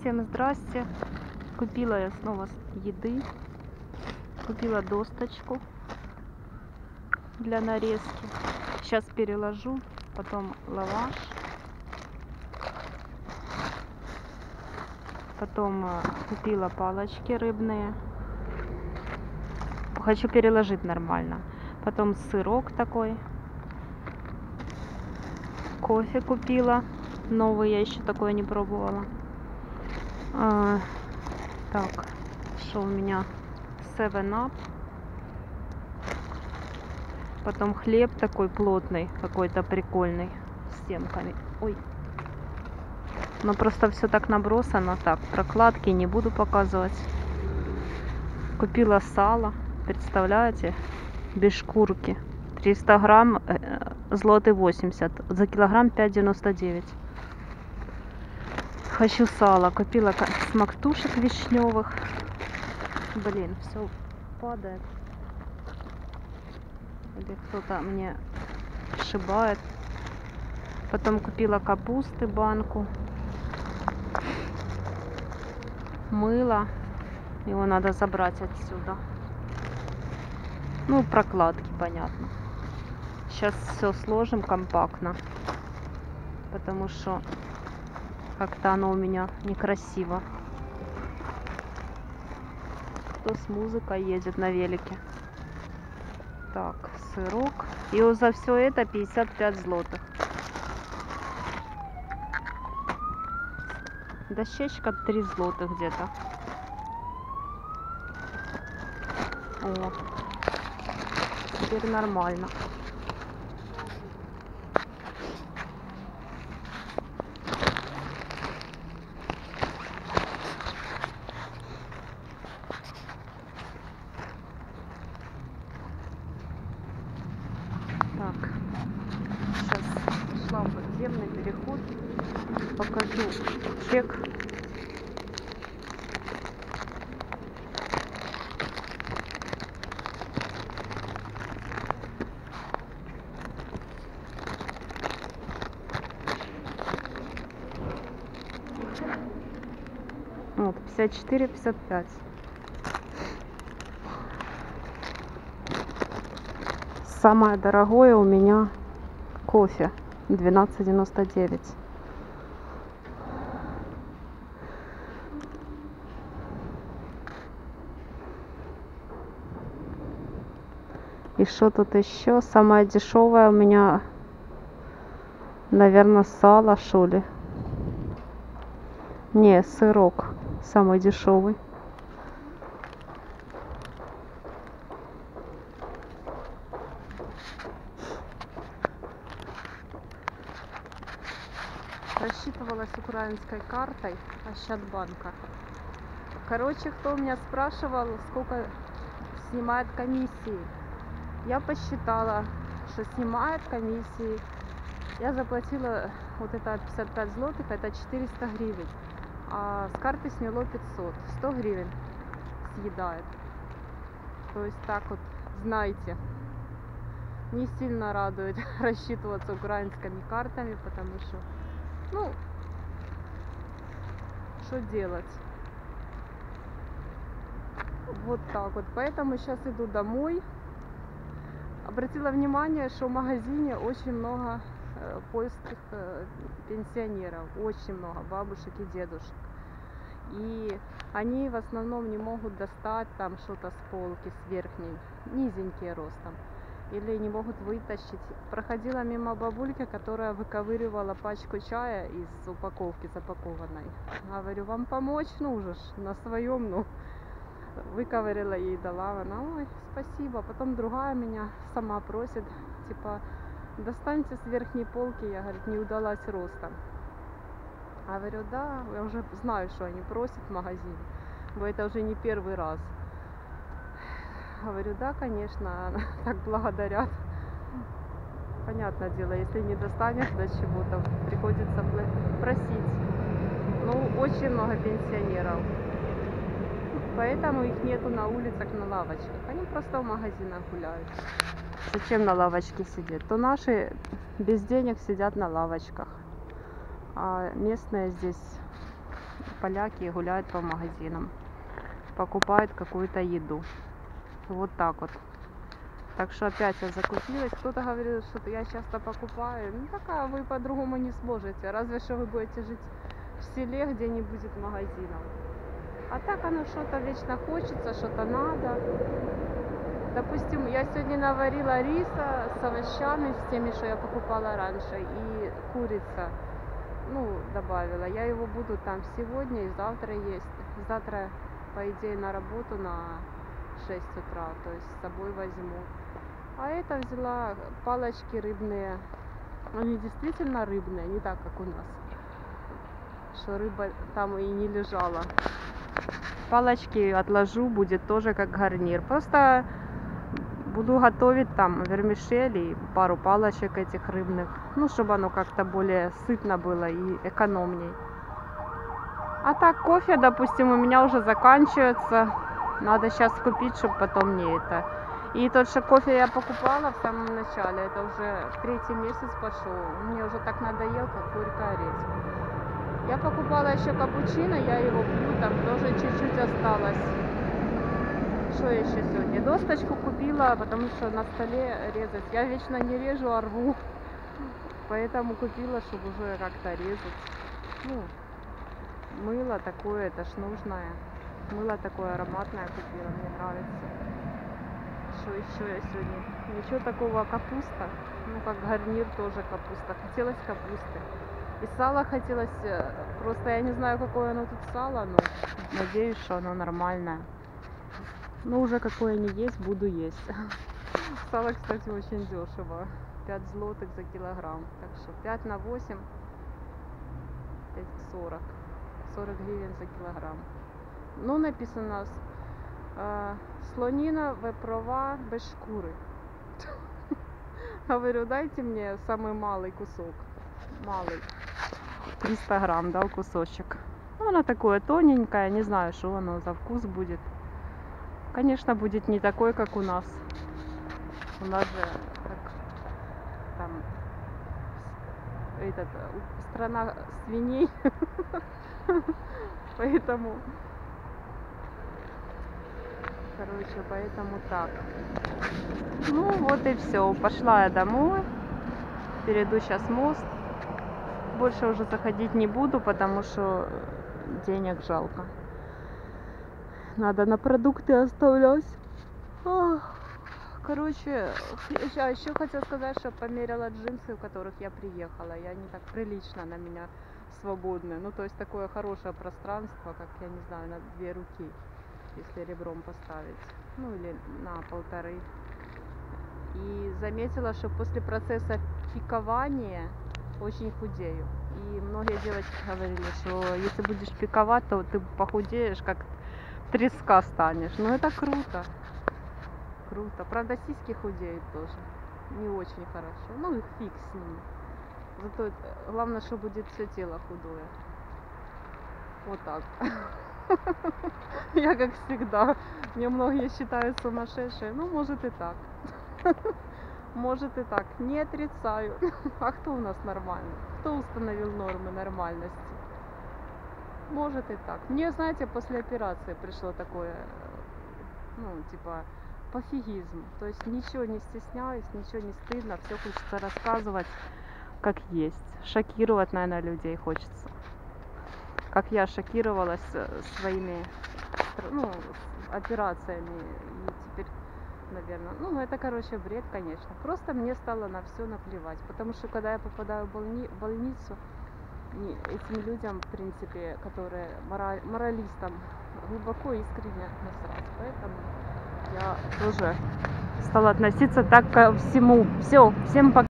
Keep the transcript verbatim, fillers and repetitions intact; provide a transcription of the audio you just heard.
Всем здрасте. Купила я снова еды. Купила досточку для нарезки. Сейчас переложу. Потом лаваш. Потом купила палочки рыбные. Хочу переложить нормально. Потом сырок такой. Кофе купила. Новый, я еще такое не пробовала. А, так, что у меня? севен ап. Потом хлеб такой плотный, какой-то прикольный, с семками. Ой. Но просто все так набросано. Так, прокладки не буду показывать. Купила сало. Представляете? Без шкурки. триста грамм, э, злотый восемьдесят. За килограмм пять девяносто девять. Хочу сало. Купила смактушек вишневых. Блин, все падает. Или кто-то мне шибает. Потом купила капусты банку. Мыло. Его надо забрать отсюда. Ну, прокладки, понятно. Сейчас все сложим компактно. Потому что как-то оно у меня некрасиво. Кто с музыкой едет на велике. Так, сырок. И за все это пятьдесят пять злотых. Дощечка три злотых где-то. О, теперь нормально. Так, сейчас пошла в подземный переход. Покажу чек. Вот, пятьдесят четыре пятьдесят пять. Самое дорогое у меня кофе двенадцать девяносто девять. И что тут еще? Самое дешевое у меня, наверное, сало, что ли. Не, сырок самый дешевый. Рассчитывалась украинской картой Ощадбанка. Короче, кто меня спрашивал, сколько снимает комиссии. Я посчитала, что снимает комиссии. Я заплатила вот это пятьдесят пять злотых, это четыреста гривен. А с карты сняло пятьсот. сто гривен съедает. То есть так вот, знаете, не сильно радует рассчитываться украинскими картами, потому что, ну, что делать? Вот так вот. Поэтому сейчас иду домой. Обратила внимание, что в магазине очень много э, польских э, пенсионеров. Очень много бабушек и дедушек. И они в основном не могут достать там что-то с полки, с верхней, низенькие ростом. Или не могут вытащить. Проходила мимо бабульки, которая выковыривала пачку чая из упаковки запакованной. Говорю, вам помочь? Ну же, на своем, ну. Выковырила ей, дала. Она, ой, спасибо. Потом другая меня сама просит, типа, достаньте с верхней полки. Я, говорит, не удалась ростом. А говорю, да, я уже знаю, что они просят в магазине. Бо это уже не первый раз. Говорю, да, конечно, так благодарят. Понятное дело, если не достанешь до чего-то, приходится просить. Ну, очень много пенсионеров. Поэтому их нету на улицах, на лавочках. Они просто в магазинах гуляют. Зачем на лавочке сидеть? То наши без денег сидят на лавочках. А местные здесь поляки гуляют по магазинам, покупают какую-то еду. Вот так вот. Так что опять я закупилась. Кто-то говорил, что я часто покупаю. Ну такая, вы по-другому не сможете. Разве что вы будете жить в селе, где не будет магазинов. А так оно что-то вечно хочется, что-то надо. Допустим, я сегодня наварила риса с овощами, с теми, что я покупала раньше, и курица, ну, добавила. Я его буду там сегодня и завтра есть. Завтра, по идее, на работу на шесть утра, то есть с собой возьму. А это взяла палочки рыбные. Они действительно рыбные, не так, как у нас. Что рыба там и не лежала. Палочки отложу, будет тоже как гарнир. Просто буду готовить там вермишель и пару палочек этих рыбных. Ну, чтобы оно как-то более сытно было и экономней. А так, кофе, допустим, у меня уже заканчивается. Надо сейчас купить, чтобы потом не это. И тот же кофе я покупала в самом начале. Это уже третий месяц пошел. Мне уже так надоел, как горькая редька. Я покупала еще капучино, я его пью, там тоже чуть-чуть осталось. Что я еще сегодня? Досточку купила, потому что на столе резать. Я вечно не режу, а рву. Поэтому купила, чтобы уже как-то резать. Ну, мыло такое, это ж нужное. Мыло такое ароматное купила, мне нравится. Что еще я сегодня? Ничего такого, капуста. Ну, как гарнир тоже капуста. Хотелось капусты. И сало хотелось, просто я не знаю, какое оно тут сало, но надеюсь, что оно нормальное. Ну, уже какое не есть, буду есть. Сало, кстати, очень дешево. пять злотых за килограмм. Так что пять на восемь, пять сорок. сорок гривен за килограмм. Ну, написано э, слонина вепрова без шкуры. Говорю, дайте мне самый малый кусок. Малый. триста грамм дал кусочек. Ну, она такое тоненькое, не знаю, что оно за вкус будет. Конечно, будет не такой, как у нас. У нас же как, там этот, страна свиней. Поэтому, короче, поэтому так. Ну вот и все. Пошла я домой. Перейду сейчас мост. Больше уже заходить не буду, потому что денег жалко. Надо на продукты оставлять. Короче, я еще хотела сказать, что померила джинсы, в которых я приехала. И они так прилично на меня свободны. Ну, то есть такое хорошее пространство, как, я не знаю, на две руки, если ребром поставить. Ну, или на полторы. И заметила, что после процесса пикования очень худею. И многие девочки говорили, что если будешь пиковать, то ты похудеешь, как треска станешь. Ну, это круто. Круто. Правда, сиськи худеют тоже. Не очень хорошо. Ну, их фиг с ними. Зато главное, что будет все тело худое. Вот так. Я, как всегда, мне многие считают сумасшедшей. Ну, может и так. Может и так. Не отрицаю. А кто у нас нормальный? Кто установил нормы нормальности? Может и так. Мне, знаете, после операции пришло такое, ну, типа, пофигизм. То есть ничего не стесняюсь, ничего не стыдно. Все хочется рассказывать, как есть. Шокировать, наверное, людей хочется. Как я шокировалась своими, ну, операциями. И теперь, наверное, ну, это, короче, бред, конечно. Просто мне стало на все наплевать. Потому что, когда я попадаю в, больни в больницу, этим людям, в принципе, которые мораль моралистам, глубоко искренне насрать. Поэтому я тоже стала относиться так ко всему. Все, всем пока.